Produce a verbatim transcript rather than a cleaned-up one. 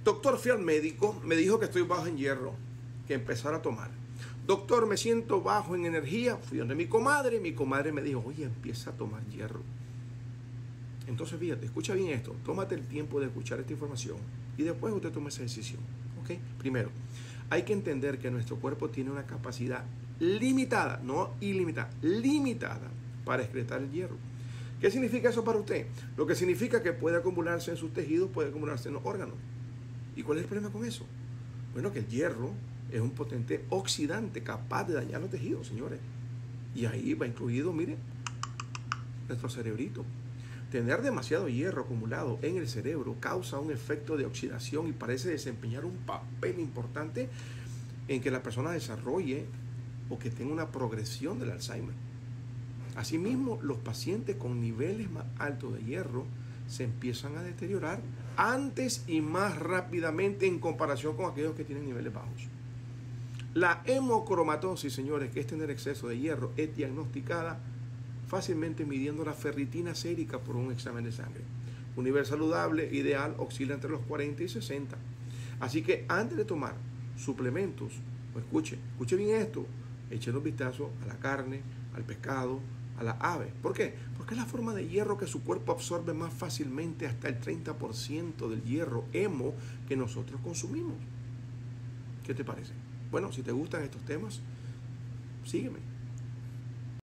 Doctor, fui al médico, me dijo que estoy bajo en hierro, que empezara a tomar. Doctor, me siento bajo en energía. Fui donde mi comadre, mi comadre me dijo, oye, empieza a tomar hierro. Entonces, fíjate, escucha bien esto, tómate el tiempo de escuchar esta información y después usted toma esa decisión, ¿ok? Primero, hay que entender que nuestro cuerpo tiene una capacidad limitada, no ilimitada, limitada para excretar el hierro. ¿Qué significa eso para usted? Lo que significa que puede acumularse en sus tejidos, puede acumularse en los órganos. ¿Y cuál es el problema con eso? Bueno, que el hierro es un potente oxidante capaz de dañar los tejidos, señores. Y ahí va incluido, mire, nuestro cerebrito. Tener demasiado hierro acumulado en el cerebro causa un efecto de oxidación y parece desempeñar un papel importante en que la persona desarrolle o que tenga una progresión del Alzheimer. Asimismo, los pacientes con niveles más altos de hierro se empiezan a deteriorar antes y más rápidamente en comparación con aquellos que tienen niveles bajos. La hemocromatosis, señores, que es tener exceso de hierro, es diagnosticada fácilmente midiendo la ferritina sérica por un examen de sangre. Un nivel saludable, ideal, oscila entre los cuarenta y sesenta. Así que antes de tomar suplementos, pues escuche, escuche bien esto, echen un vistazo a la carne, al pescado, a la ave. ¿Por qué? Porque es la forma de hierro que su cuerpo absorbe más fácilmente, hasta el treinta por ciento del hierro hemo que nosotros consumimos. ¿Qué te parece? Bueno, si te gustan estos temas, sígueme.